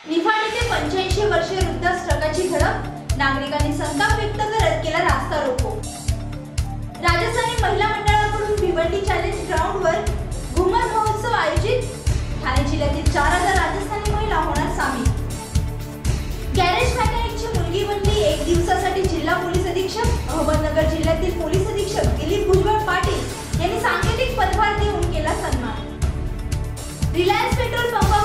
निफाड येथे 85 वर्षीय वृद्धास ट्रकाची धडक, नागरिकांनी संताप व्यक्त करत केला रास्ता रोको। राजस्थानी महिला मंडळाकडून भिवंडी चॅलेंज ग्राउंडवर घुमर महोत्सव आयोजित, ठाणे जिल्ह्यातील 4000 राजस्थानी महिला होणार सामील। गॅरेज मेकॅनिकची मुलगी बनली 1 दिवसासाठी जिल्हा पोलीस अधीक्षक। अहमदनगर जिल्ह्यातील पोलीस अधीक्षक दिलीप भुजबळ पाटील यांनी सांकेतिक पदभार देऊन केला सन्मान। Reliance petrol pump